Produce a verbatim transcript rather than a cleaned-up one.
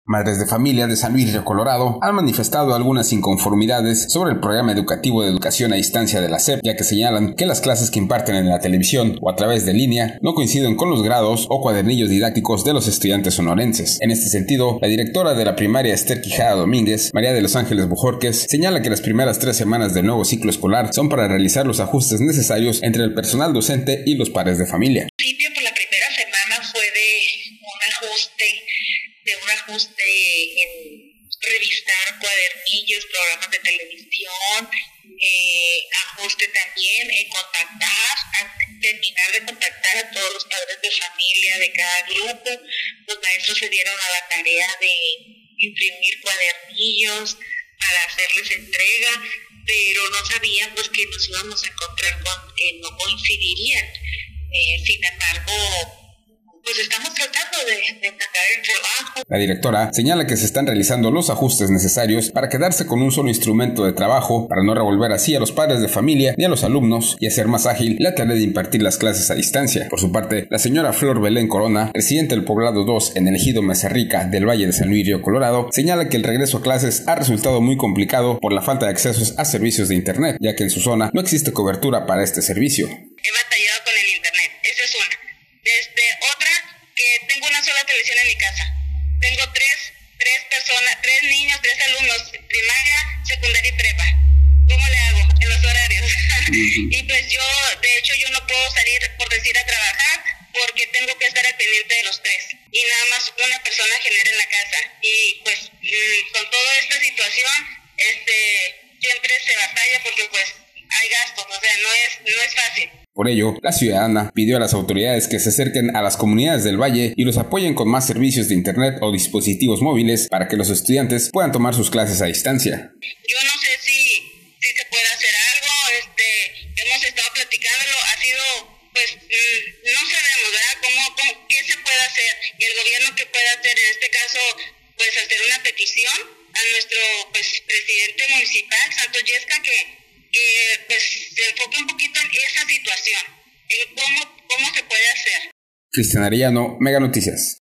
Madres de familia de San Luis Río Colorado han manifestado algunas inconformidades sobre el programa educativo de educación a distancia de la S E P, ya que señalan que las clases que imparten en la televisión o a través de línea no coinciden con los grados o cuadernillos didácticos de los estudiantes sonorenses. En este sentido, la directora de la primaria Esther Quijada Domínguez, María de los Ángeles Bujorques, señala que las primeras tres semanas del nuevo ciclo escolar son para realizar los ajustes necesarios entre el personal docente y los padres de familia. En principio, por la primera semana fue de un ajuste de un ajuste en revisar cuadernillos, programas de televisión, eh, ajuste también en contactar, terminar de contactar a todos los padres de familia de cada grupo. Los maestros se dieron a la tarea de imprimir cuadernillos para hacerles entrega, pero no sabían pues que nos íbamos a encontrar con que no coincidirían. Eh, sin embargo, pues estamos tratando de, de sacar el trabajo. La directora señala que se están realizando los ajustes necesarios para quedarse con un solo instrumento de trabajo, para no revolver así a los padres de familia ni a los alumnos y hacer más ágil la tarea de impartir las clases a distancia. Por su parte, la señora Flor Belén Corona, residente del Poblado dos en el ejido Mesa Rica del Valle de San Luis Río Colorado, señala que el regreso a clases ha resultado muy complicado por la falta de accesos a servicios de internet, ya que en su zona no existe cobertura para este servicio. He batallado con el internet, esa es una. Desde otra, que tengo una sola televisión en mi casa. Tengo tres, tres personas, tres niños, tres alumnos, primaria, secundaria y prepa. ¿Cómo le hago en los horarios? Y pues yo, de hecho, yo no puedo salir, por decir, a trabajar, porque tengo que estar al pendiente de los tres. Y nada más una persona genera en la casa. Y pues, con toda esta situación, este, siempre se batalla porque pues hay gastos, o sea, no es, no es fácil. Por ello, la ciudadana pidió a las autoridades que se acerquen a las comunidades del valle y los apoyen con más servicios de internet o dispositivos móviles para que los estudiantes puedan tomar sus clases a distancia. Yo no sé si, si se puede hacer algo, este, hemos estado platicándolo, ha sido, pues, mmm, no sabemos, ¿verdad?, cómo, cómo, qué se puede hacer, y el gobierno qué puede hacer, en este caso, pues, hacer una petición a nuestro, pues, presidente municipal, Santos Yesca, que que pues se enfoque un poquito en esa situación, en cómo, cómo se puede hacer. Cristian Arellano, Mega Noticias.